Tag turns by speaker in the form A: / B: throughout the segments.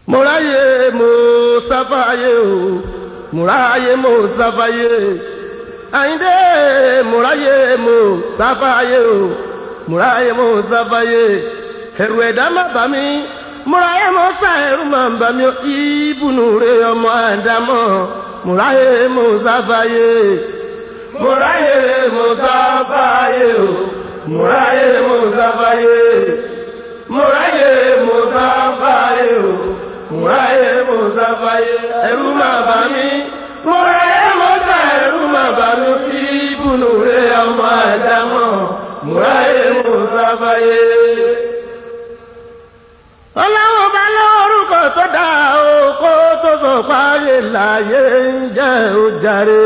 A: Muraye mo safaye o, muraye mo safaye. Àyìndé muraye mo safaye o, muraye mo safaye. Ẹ̀rù ẹ̀dá má bà mí, muraye mo sa ẹ̀rù má bà mí o. Ìbùnú rẹ̀ ọmọ Ádámọ̀, muraye mo safaye. Muraye mo safaye o, muraye mo safaye. Muraye mo safaye o. Muraye mo safaye, ẹ̀rù má bà mí. Muraye mo sa ẹ̀rù má bà mí. Ìbùnú rẹ̀ ọmọ Ádámọ̀, muraye mo safaye. Ọlọ́run bá lórúkọ tó dá o, kó tó sọ páyé láyé ń jẹ́ ó jàre.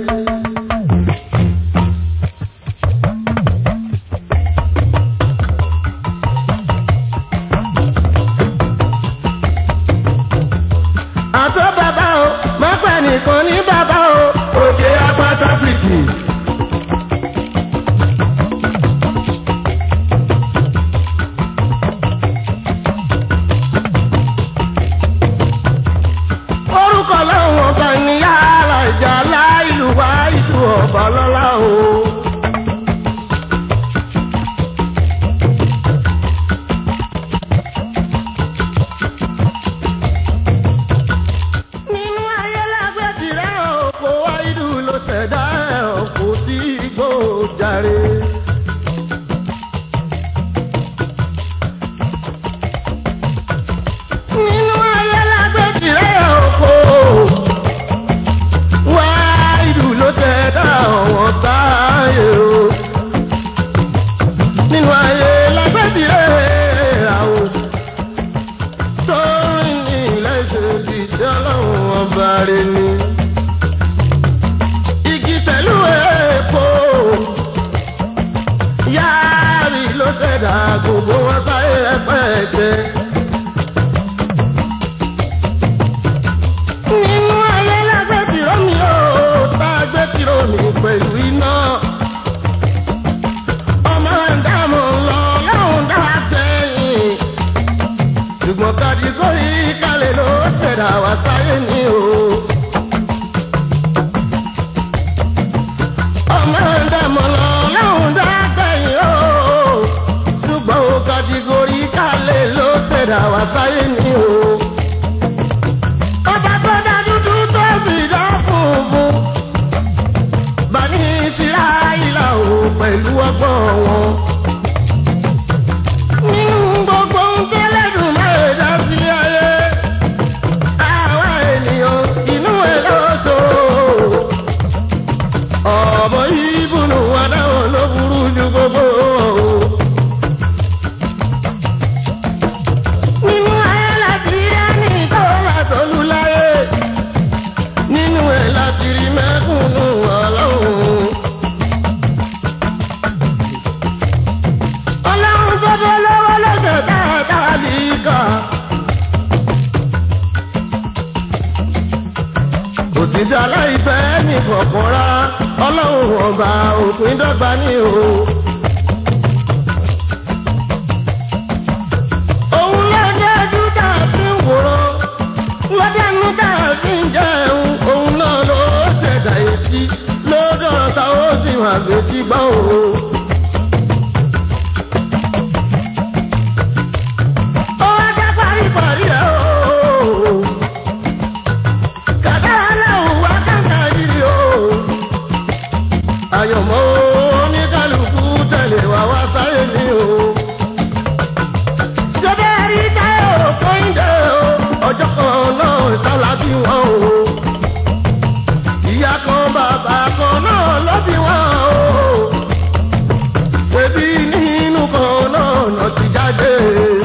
A: Àtọ́ bàbá o, má pẹ́ nìkan ní bàbá o, òkè apáta pìtì. Orúkọ lọ́wọ́ kan ní yàrá ìjà láìlú wá ìlú ọ̀bà lọ́la o. Nínú ayé lágbèjì rẹ̀ òkò, wá ìlú ló ṣẹ̀dá ọ̀wọ́n sáyé o. Nínú ayé lágbèjì rẹ̀ àwò, tó ń ní ilẹ̀ ìṣèlú ìṣẹ́ ọlọ́run ọba rẹ̀ ni. Igi pẹ̀lú èèpo, yáàrí ló ṣẹ̀dá gbogbo wọn sáyé rẹpẹtẹ. Nínú ayé lágbé tìró mi ó, tá a gbé tìró mi pẹ̀lú iná. Ọmọ Ádámọ̀ lọ lọ́hùn dá sẹ́yìn. Ṣùgbọ́n kàdígórì kalẹ̀ ló ṣẹ̀dá wá sáyé ni o. Ọmọ Ádámọ̀ lọ lọ́hùn dá sẹ́yìn o. Ṣùgbọ́n kàdígórì kalẹ̀ ló ṣẹ̀dá wá sáyé ni o. Ọba tó dá dúdú tó sì dá funfun. Bani Ísíráílà o pẹ̀lú ọgbọ́n wọn. Nínú gbogbo ń tẹ́lẹ̀dùn mẹ́rin dá sí ayé. Àwa ènìyàn inú ẹ̀ lọ́sọ̀. Ọmọ ìbùnú adáwọ̀ ló burú ju gbogbo. Nínú ayé láti rí ẹni tó wà tọ́lú láyé. Nínú ẹ̀ láti rí mẹ́kúnnù ọlọ́run. Ọlọ́run tó dé lọ́wọ́ lọ́sẹ̀ dáadáa líka. Kò sí ṣaláìfẹ́ ní kọ̀ọ̀kan rá. Ọlọ́run ọba òpin dọ́gba ní o. Òun lọ́dẹ dúdà fi ń wòrán. Lọ́dẹ núdà fi ń jẹun. Òun náà ló ṣẹ̀dá etí. Lọ́dọ̀ ta ó sì wà létí gbọ́ o. Ó wá já paríparí ẹ̀ o. Kàdára lẹ́hùn wá káàkiri o. Àyànmọ́ oníkálukú tẹ̀lé wa wá sáyé ni o. Jọba rí táyọ̀ kóńdé o. Ọjọ́ kan náà ṣálábí wọn o. Ìyá kan bàbá kan náà ló bí wọn o. Ṣebí nínú kan náà lọ ti jáde.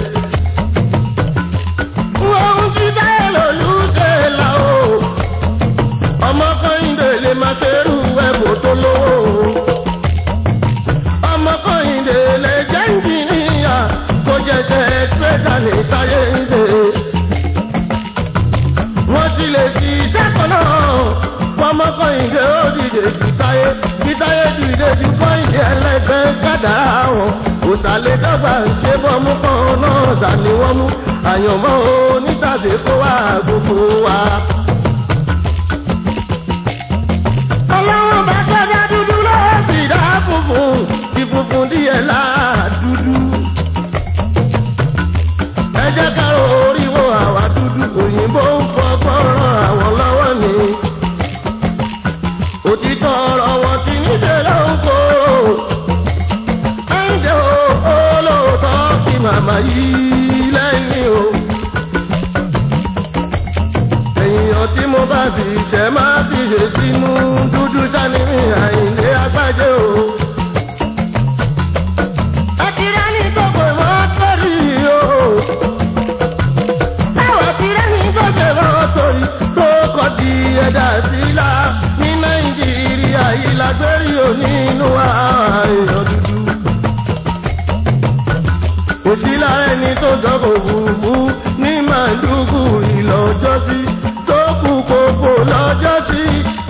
A: Wọ́n ti táyọ̀ lòlú ṣe là o. Ọmọ Kẹ́hìndé lè máa ṣerú ẹ̀bùn tó lówó. Ọmọ Kẹ́hìndé lè jẹ́ ìjìnìyà kó jẹ́jẹ́ ẹ̀sìpẹ́tà ní táyé ń ṣe. Wọ́n sì lè ọmọ Kọ́yìndé ó dìde jù táyé dídáyé dìde jù Kọ́yìndé ẹlẹ́gbẹ́ kádàrá wọn òsàlẹ̀ dọ́gba ṣe bọ́mú kan náà sàníwọ́n mú àyànmọ́ onítàdé kó wá gbogbo wa. ọlọ́wọ́n bá kọjá dúdú lọ́wọ́ sì dá funfun ti funfun díẹ̀ láàdúdú. ẹ jẹ́ ká oríwó àwa dúdú òyìnbó ń fọgbọ́n ràn àwọn lọ́wọ́ ni. òtítọ́ ọ̀rọ̀ wọn ti níṣẹ́ lọ́nkó. ẹ̀ǹdẹ̀ olóòótọ́ kí màmá yìí lẹ́yìn o. èèyàn tí mo bá fi ṣẹ́ máa fi ṣe sínú dúdú sani mi Àyìndé Àgbájé o. ẹ ti rẹ́ ní gbogbo ìmọ̀ sórí o. táwọn ti rẹ́ ní gbogbo ìmọ̀ sórí tó kọ́ di ẹ̀dá sílá ní Nàìjíríà yìí lágbérí o nínú èèyàn dúdú. kò sí lára ẹni tó jọkọ̀ òfurufú ní Màdúgùrí lọ́jọ́sí tó kú kókó lọ́jọ́sí.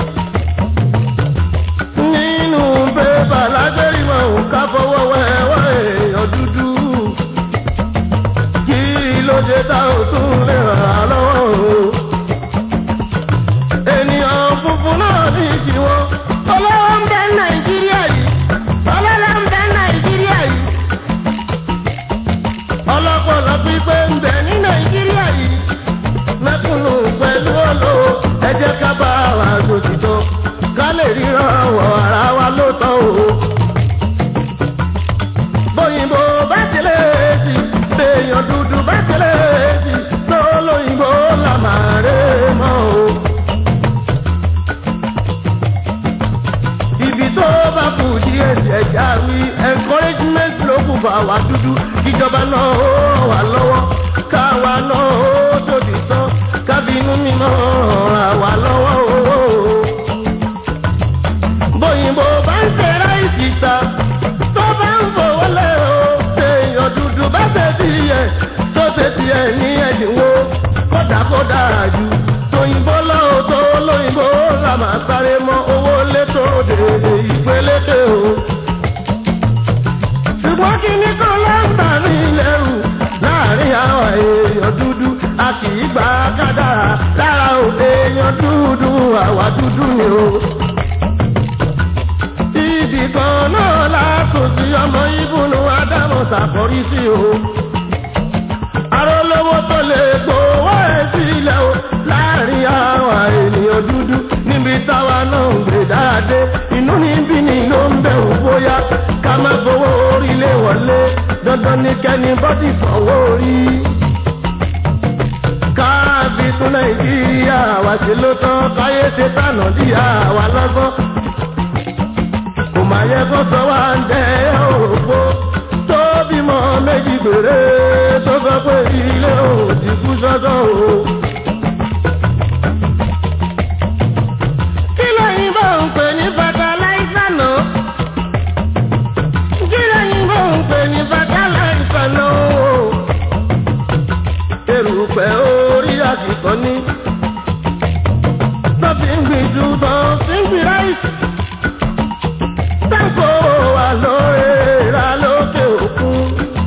A: nínú bébà lágbérí wọn ò ká fọwọ́ wẹ́wọ́ èèyàn dúdú. kí ló dé tá ò tún lè ràn án lọ́wọ́ o. ènìyàn funfun náà ní tiwọn. olówó ń bẹ Nàìjíríà yìí. ọlọ́lá ń bẹ Nàìjíríà yìí. ọlọ́pọ̀lọ́ pípé ń bẹ ní Nàìjíríà yìí. mẹ́kúnnù pẹ̀lú olówó ẹ jẹ́ ká bá wa lòtítọ́ ká lè ríran wọ ara wa lóòótọ́ o. bóyìnbó bá tilẹ̀ sí èèyàn dúdú bá tilẹ̀ sí tó lóyìnbó là máa rè mọ́ o. ibi tó bá kù díẹ̀ sí ẹja wí encouragement ló kù fà wá dúdú ìjọba náà ó wà lọ́wọ́ káwa náà ó tòdì tán kábínú mímọ́ ràn wá lọ́wọ́ o. bóyìnbó bá ń ṣe ráìsì ta tó bá ń fowó lé o èèyàn dúdú bá ṣe tiẹ̀ tó ṣe tiẹ̀ ní ẹ̀dínwó kódà jù tóyìnbó lọ́wọ́ tó lóyìnbó là máa sáré mọ́ owó létò dèdè ìpélékè o. ṣùgbọ́n kí ni kò ló ń bà mí lẹ́rù láàrin àwọn èèyàn dúdú a kì í gba kádàrá lára òde èèyàn dúdú àwa dúdú ni o. ibì kan náà lákò sí ọmọ ìbùnú Ádámù ṣàkórí sí o. arólówó tó lè gbowó ẹ̀ sílẹ̀ o láàrin àwọn ènìyàn dúdú níbi táwa náà ń gbé dáadé inú níbí ni ló ń bẹ̀rù bóyá ká má gbowó orílẹ̀ wọlé dandan ní kẹ́ni bọ́dì sanwó orí. káàbí tún Nàìjíríà wá sí ló tán káyé ṣe tànà dí àwa lọ́gbọ́n. kò má yẹ kó sọ wá ń dẹ́ òròpó tó bímọ méjì gbèrè tó sọ pé ilé òdì kú sọ́sọ́ o. kí lóyìn bá ń pè ní fataláísà náà? kí lóyìn bá ń pè ní fataláísà náà? erùpẹ̀ orí àkìkọ́ ní tó fi ń gbìn ju tó fi ń gbìn ráìsì. táǹkó wà lóore ra lókè òkun.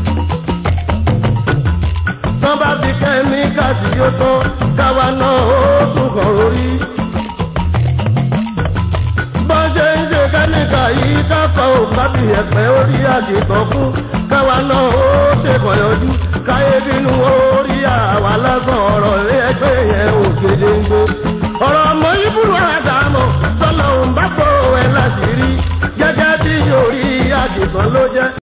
A: tán bá fi kẹ́míkà sí yóò tán káwa náà ó tún kàn orí. bọ́n ṣe ń ṣe kẹ́míkà yìí káfọ́ òkábì ẹ̀pẹ́ orí àkìkọ́ fún káwa náà ó ṣe kọ̀yọ́jú káyé bínú orí àwa lásán ọ̀rọ̀ ilé ẹgbẹ́ yẹn ò gédéńgbé. ọ̀rọ̀ ọmọ ìbúrú Ádámù tọ́lọ́hún bá kó ẹ láṣìírí gẹ́gẹ́ bí orí àkìkọ́ ló